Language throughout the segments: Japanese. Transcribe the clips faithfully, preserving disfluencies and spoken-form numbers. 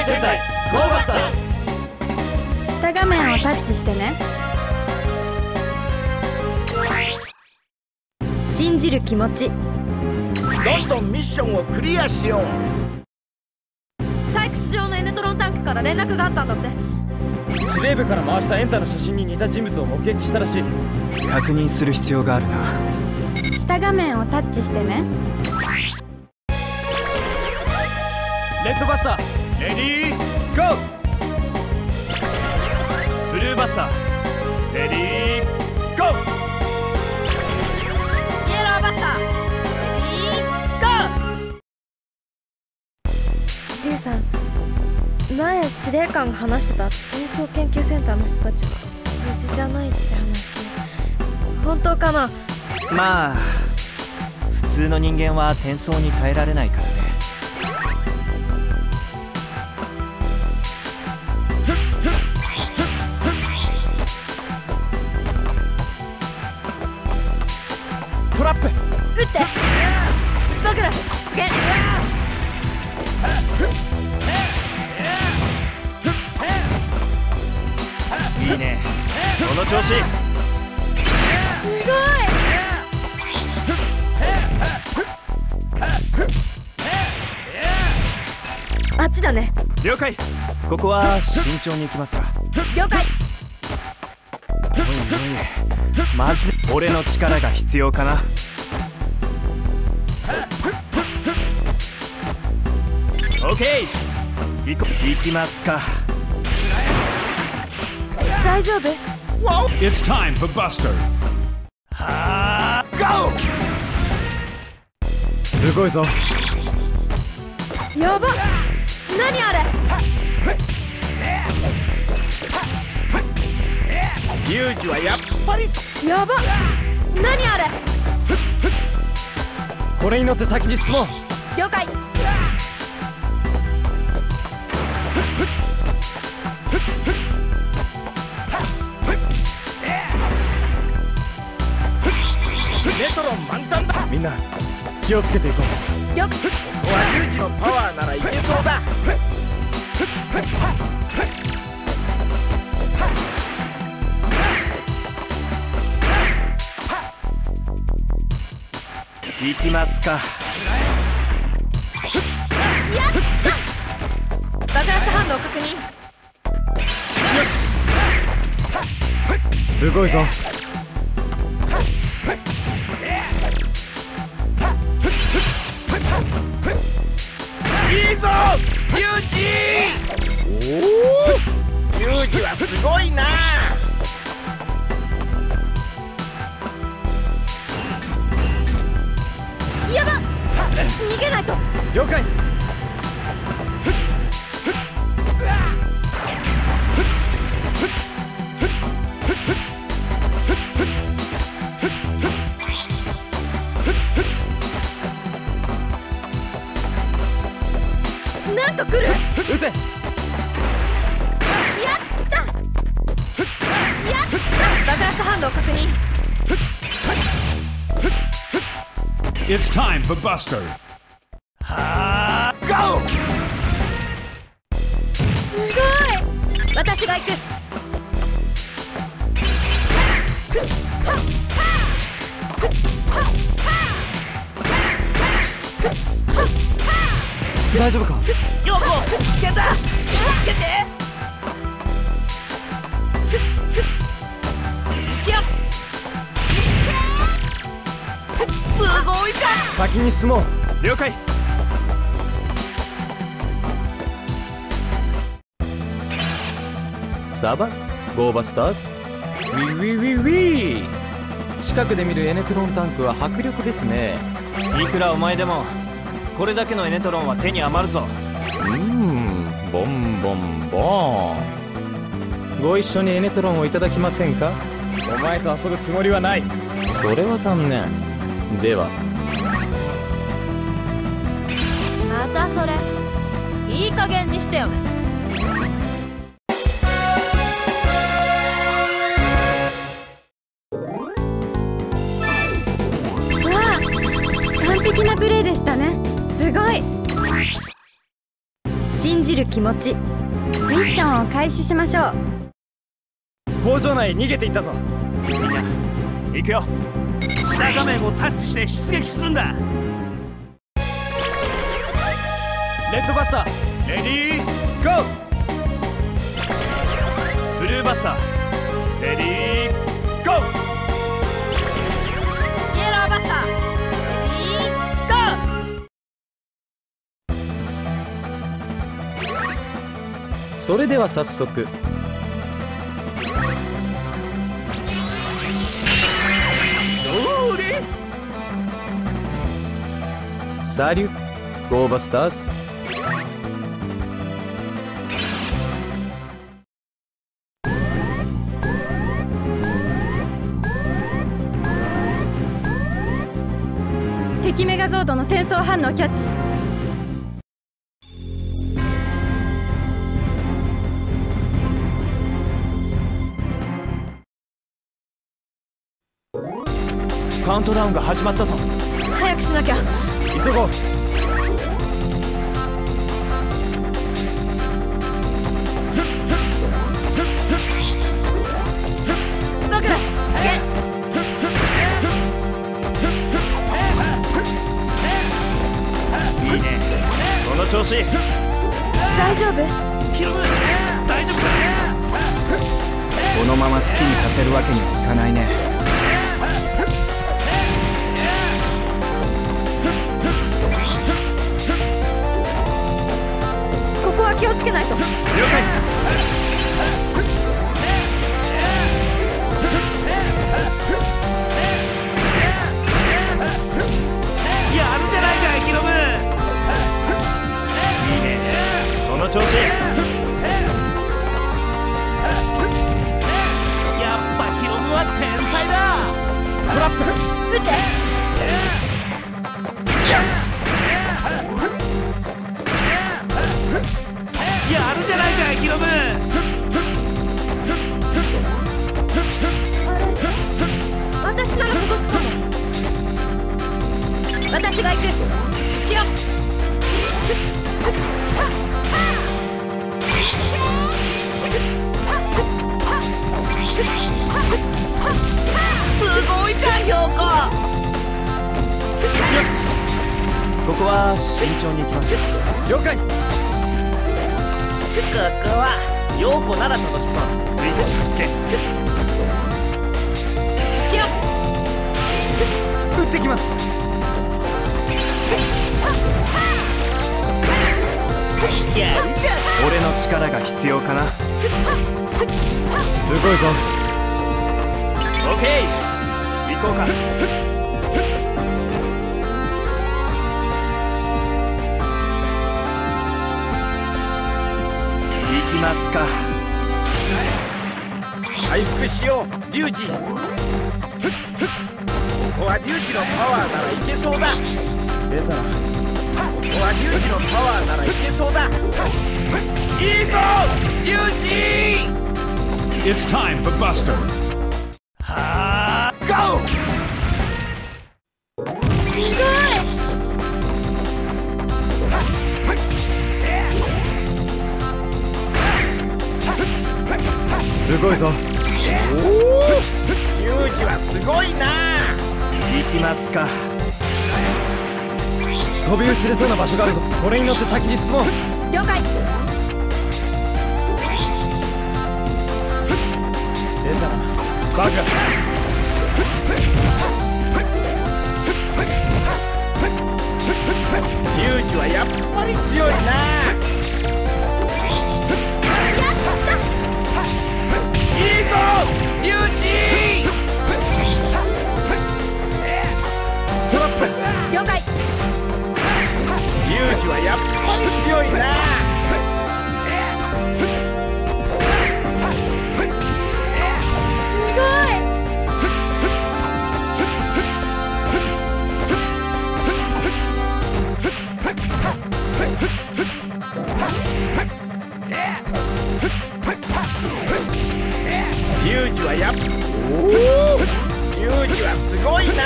戦隊ゴーバスターズ。 下画面をタッチしてね。信じる気持ち。 どんどんミッションをクリアしよう。 採掘場のエネトロンタンクから連絡があったんだって。 司令部から回したエンタの写真に似た人物を目撃したらしい。 確認する必要があるな。 下画面をタッチしてね。 レッドバスターレディーゴー。ブルーバスターレディーゴー。 イエローバスターレディーゴー。リュウさん、前司令官が話してた演奏研究センターの人たちは無事じゃないって話、本当かな？ まあ普通の人間は転送に耐えられないからね。 トラップ撃って僕ら出現。 いいね、この調子。 すごい。あっちだね。 了解。ここは慎重に行きますか。 了解。 おいおい、マジで俺の力が必要かな。オッケー、行こ行きますか。 大丈夫？ It's time for Buster. はあ、ゴー。 すごいぞ。 やばっ、何あれ。 リュウジはやっぱりやばっ、何あれ。 これに乗って先に進もう。 了解。 ネトロン満タンだ。 みんな気をつけていこう。 よっ、 ここはリュウジのパワーならいけそうだ。 行きますか。 やった。爆発反応確認。 すごいぞ。 いいぞリュウジ。おお、リュウジはすごいな。 やばっ、逃げないと。 了解。 なんと来る。 撃て。 やったやった。爆発反応確認。 It's time for Buster. はあ、ゴー。 すごい。私が行く。 大丈夫か？ ヨコ、危険だ。助けて。すごいじゃん。 先に進もう。 了解。 サバゴーバスターズ。ウィウィウィウィ。近くで見るエネトロンタンクは迫力ですね。 いくらお前でもこれだけのエネトロンは手に余るぞ。 うーん、ボンボンボン。ご一緒にエネトロンをいただきませんか？ お前と遊ぶつもりはない。 それは残念。では。 またそれ。いい加減にしてよね。わあ、完璧なプレーでしたね。すごい。 信じる気持ち。ミッションを開始しましょう。 工場内へ逃げていったぞ。 みんな行くよ。 下画面をタッチして出撃するんだ。 レッドバスターレディーゴー。 ブルーバスターレディーゴー。 イエローバスターレディーゴー。 それでは早速。 どれサリュゴーバスターズ。 敵メガゾードの転送反応キャッチ。 カウントダウンが始まったぞ。 早くしなきゃ。 急ごう。 僕らいいね、その調子。 大丈夫？ ヒロム、大丈夫か？ このまま好きにさせるわけにはいかないね。 ここは気をつけないと。 了解。 やるじゃないかいヒロム。 いいね、その調子。 やっぱヒロムは天才だ。 トラップ。 撃って。 やるじゃないかいヒロム。 あれ、私なら届くかも。私が行く。行くよ。 すごいじゃんヒョウコ。 よし、ここは慎重に行きます。 了解。 ここはヨーコなら届きそう。 スイッチ発見。 行くよ。 撃ってきます。 やるじゃん。 俺の力が必要かな。 すごいぞ。 オッケー、行こうか。行きますか。 回復しようリュウジ。ここはリュウジのパワーならいけそうだ。 出たな。 ここはリュウジのパワーならいけそうだ。いいぞリュウジ。 It's time for Buster. はあゴー。 すごい。 すごいぞ。 おおリュウジはすごいな。 行きますか。 飛び移れそうな場所があるぞ。これに乗って先に進もう。 了解。 出たな。バカ。 リュウジはやっぱり強いな。いいぞリュウジ。 トラップ。 了解。 リュウジはやっぱり強いな。 すごい。 リュウジはやっおおリュウジはすごいな。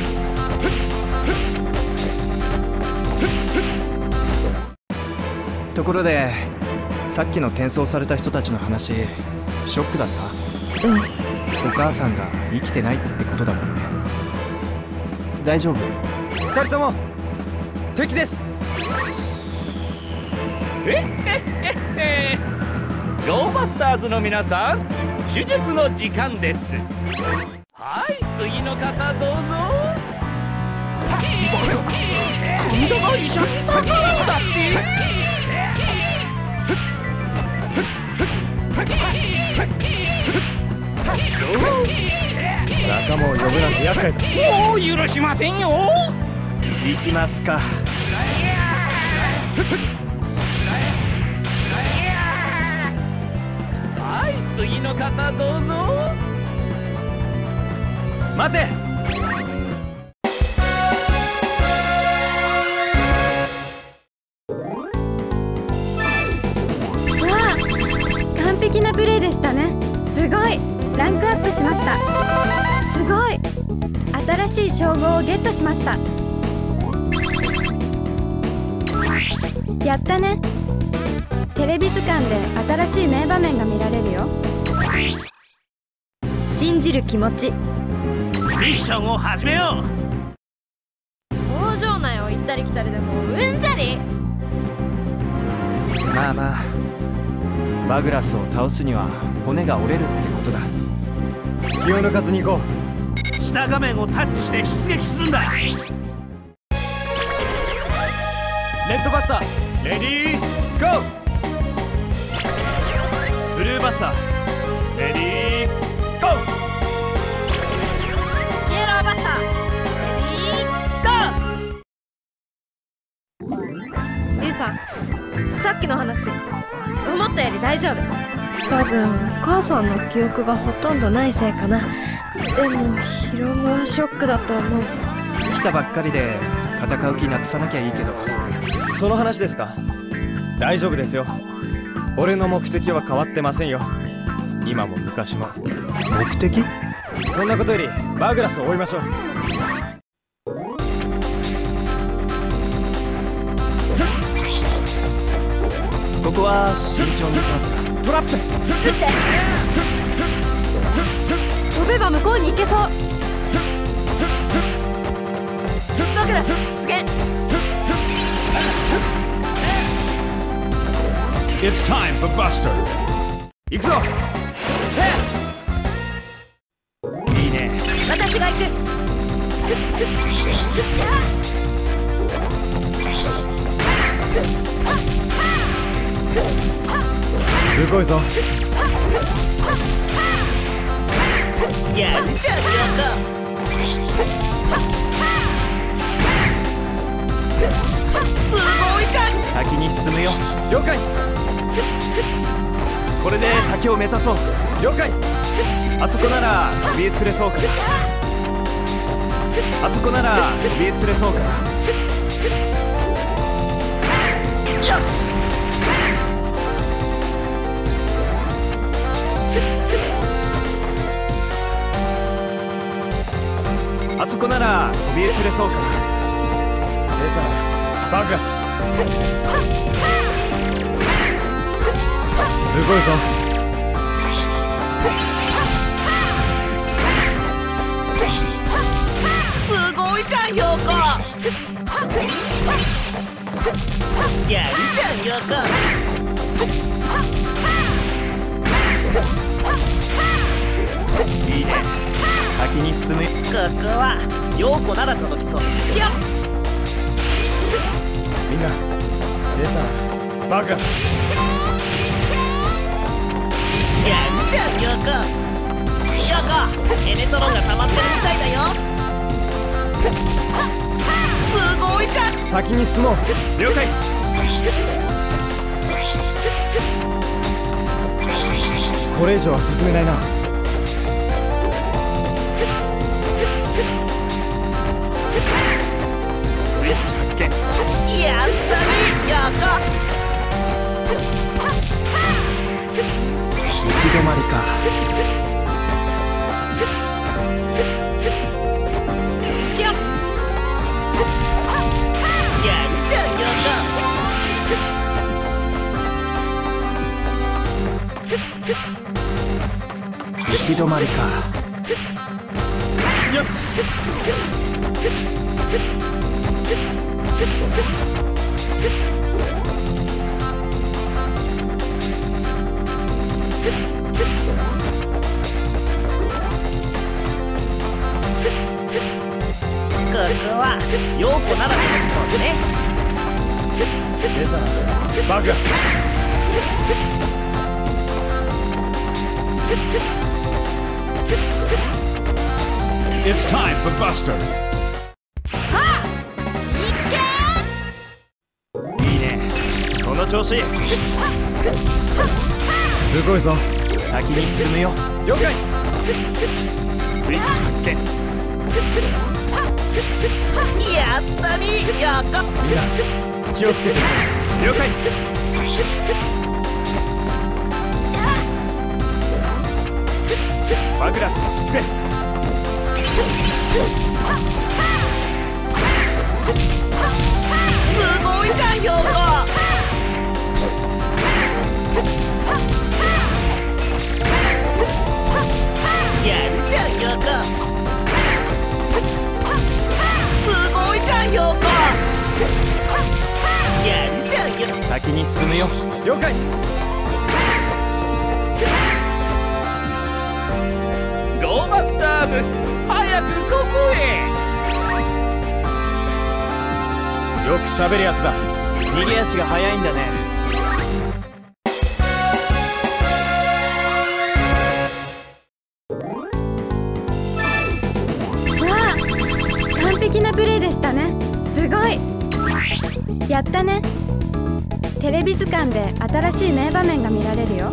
とところでさっきの転送された人たちの話ショックだった？ うん。 お母さんが生きてないってことだもんね。大丈夫？ ふたりとも敵です。 えへへへ。ゴーバスターズの皆さん、手術の時間です。はい、次の方どうぞ。患者が医者に逆らうんだって。 仲間を呼ぶなんて厄介だ。 もう許しませんよ。 行きますか。 はい、次の方どうぞ。 待て。 わあ、完璧なプレーでしたね。すごい。ランクアップしました。すごい。新しい称号をゲットしました。やったね。テレビ図鑑で新しい名場面が見られるよ。信じる気持ち。 ミッションを始めよう。 工場内を行ったり来たりでもううんざり。 まあまあ、バグラスを倒すには骨が折れるってことだ。 気を抜かずに行こう。 下画面をタッチして出撃するんだ。 レッドバスターレディーゴー。ブルーバスターレディーゴー。 イエローバスターレディーゴー。リュウさん、さっきの話思ったより大丈夫。多分母さんの記憶がほとんどないせいかな。でもヒロムはショックだと思う。 来たばっかりで戦う気なくさなきゃいいけど。 その話ですか。大丈夫ですよ。俺の目的は変わってませんよ。今も昔も。 目的？ そんなことよりバグラスを追いましょう。 ここは慎重に行きますか。 トラップ。 飛べば向こうに行けそう。バグラス出現。 It's time for Buster. 行くぞ。 いいね。 私が行く。 すごいぞ。 やるじゃんよ。すごいじゃん。 先に進むよ。 了解。 これで先を目指そう。 了解。 あそこなら飛び移れそうかな。あそこなら飛び移れそうかな。 よし。 あそこなら飛び移れそうかな。 出たな、バグラス。すごいぞ。 すごいじゃん、ヨーコ。やるじゃん、ヨーコ。 いいね。先に進む。 ここはヨーコなら届きそう。よっ。 みんな出たな、バグラス。 やるじゃん、ヨーコ。ヨーコ、エネトロンが溜まってるみたいだよ。すごいじゃん。 先に進もう。 了解。 これ以上は進めないな。 スイッチ発見。 やったね、ヨーコ。 行き止まりか。 よっ。やるじゃん、ヨーコ。 行き止まりか。よし。 ここは陽子ならでですね。 出たバグラス。 It's time for Buster. いいね、その調子。 すごいぞ。 先に進むよ。 了解。 スイッチ発見。 やったね。やかっ。 みんな気をつけて。 了解。バグラスしつけ。 すごいじゃん陽子。やるじゃん陽子。すごいじゃん陽子。やるじゃん陽子。 先に進むよ。 了解。 ゴーバスターズ、早くここへ。 よく喋るやつだ。 逃げ足が速いんだね。 わあ、完璧なプレーでしたね。すごい。やったね。テレビ図鑑で新しい名場面が見られるよ。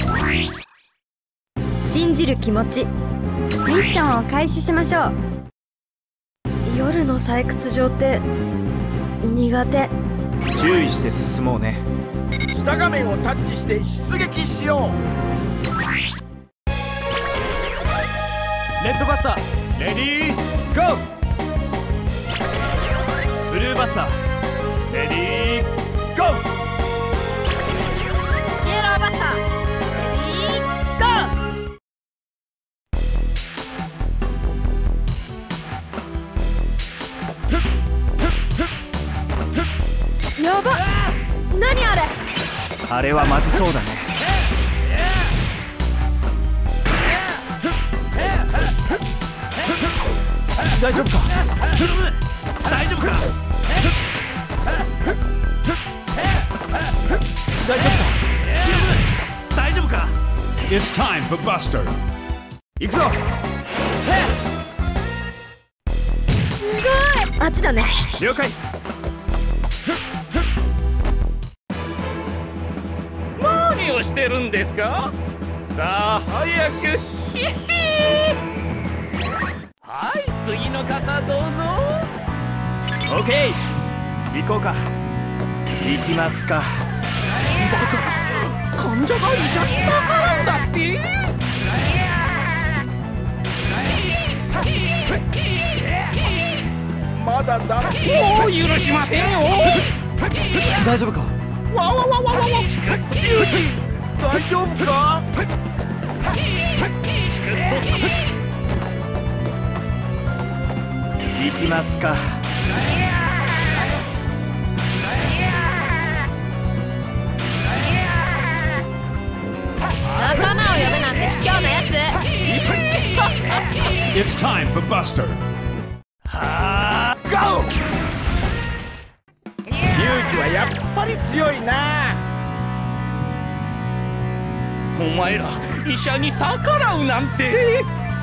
信じる気持ち。ミッションを開始しましょう。夜の採掘場って苦手。 注意して進もうね。 下画面をタッチして出撃しよう。 レッドバスターレディーゴー。 ブルーバスターレディーゴー。 イエローバスターレディーゴー。やばっ、何あれ。 あれはまずそうだね。 大丈夫か。 大丈夫か。 大丈夫か。 大丈夫か。 It's time for Buster. 行くぞ。 すごい。あっちだね。 了解。 何をしてるんですか。さあ早く。はい、次の方どうぞ。 オッケー、行こうか。行きますか。 患者が医者にかかるんだって。まだだ。もう許しませんよ。 大丈夫か。 わわわわわわ。リュウジ、大丈夫か。 行きますか。 仲間を呼ぶなんて卑怯なやつ。 It's time for Buster. はあ、ゴー。リュウジはやっぱり強いな。お前ら医者に逆らうなんて。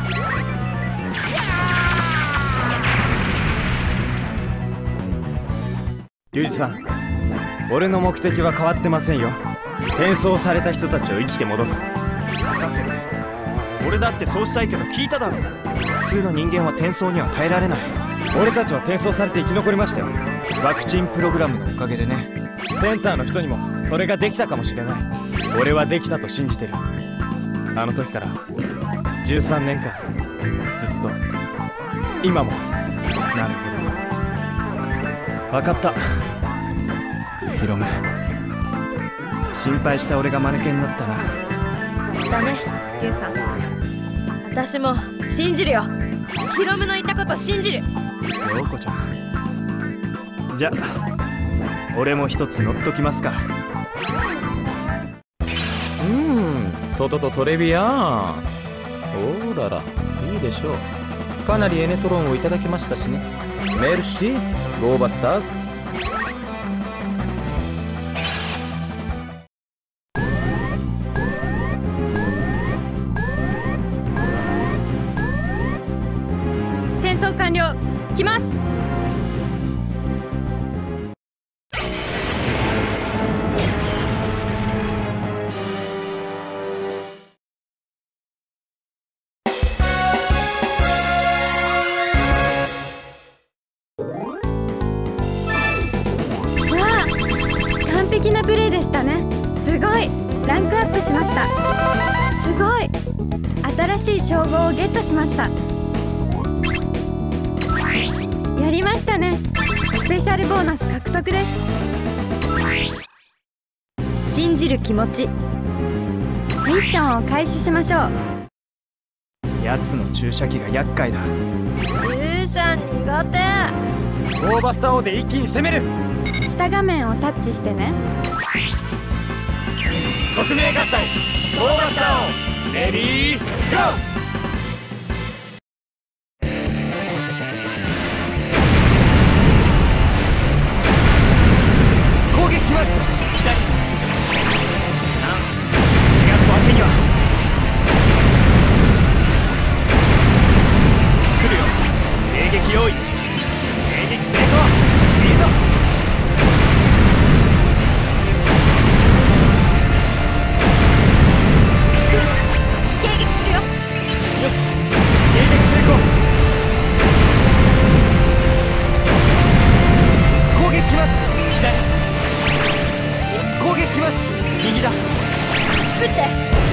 リュウジさん、俺の目的は変わってませんよ。転送された人たちを生きて戻す。 分かってる。俺だってそうしたいけど聞いただろ。普通の人間は転送には耐えられない。 俺たちは転送されて生き残りましたよ。ワクチンプログラムのおかげでね。センターの人にもそれができたかもしれない。俺はできたと信じてる。あの時からじゅうさんねんかんずっと、今も。 なるほど。 分かった。 ヒロム、心配した俺が間抜けになったな。 だね、リュウさん。私も信じるよ。ヒロムの言ったこと信じる。 陽子ちゃん、じゃあ俺も一つ乗っときますか。 うーん、とととトレビアン。おーらら、いいでしょう。かなりエネトロンをいただきましたしね。メルシー、ゴーバスターズ。 転送完了。来ます。完璧なプレーでしたね。すごい。ランクアップしました。すごい。新しい称号をゲットしました。やりましたね。スペシャルボーナス獲得です。信じる気持ち。ミッションを開始しましょう。 奴の注射器が厄介だ。 注射苦手。 ゴーバスター王で一気に攻める。 下画面をタッチしてね。 革命合体ゴーバスター王レディーゴー。攻撃きます。左ナンス。逃がすわけには。来るよ。迎撃用意。迎撃成功。いいぞ。 迎撃するよ。 よし、迎撃成功。攻撃きます。左攻撃きます。右だ。 撃って。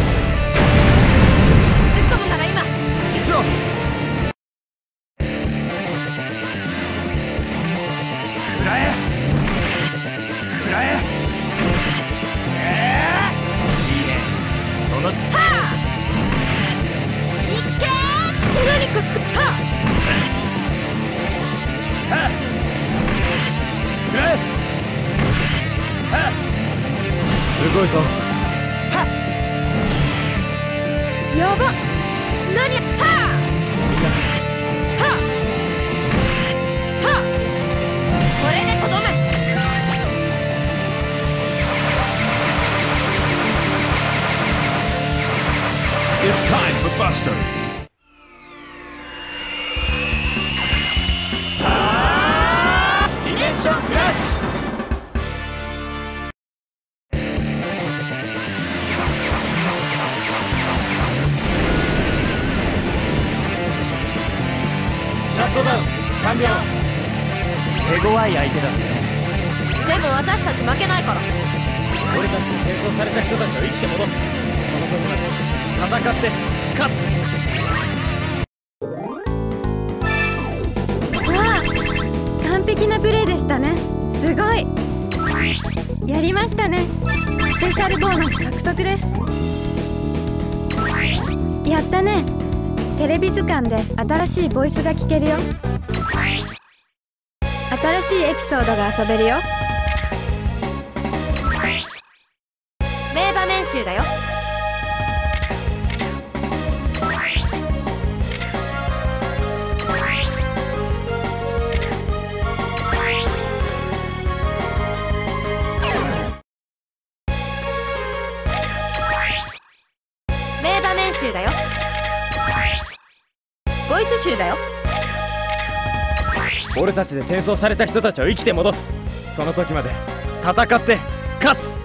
突っ込むなら今。 行くぞ。食らえ食らえ。えー、いいね。そのはあいっけー。何かくははっ食らえはっすごいぞ。はっやば。何や。はみんなあはあはあ。これでとどめ。 It's time for Buster. ディメンションクラッシュ。シャットダウン完了。手強い相手だったね。 でも私たち負けないから。 俺たちに転送された人たちを生きて戻す。その時まで戦って勝つ。 わあ、完璧なプレーでしたね。すごい。やりましたね。スペシャルボーナス獲得です。やったね。テレビ図鑑で新しいボイスが聞けるよ。新しいエピソードが遊べるよ。名場面集だよ。名場面集だよ。ボイス集だよ。 俺たちで転送された人たちを生きて戻す。その時まで戦って勝つ。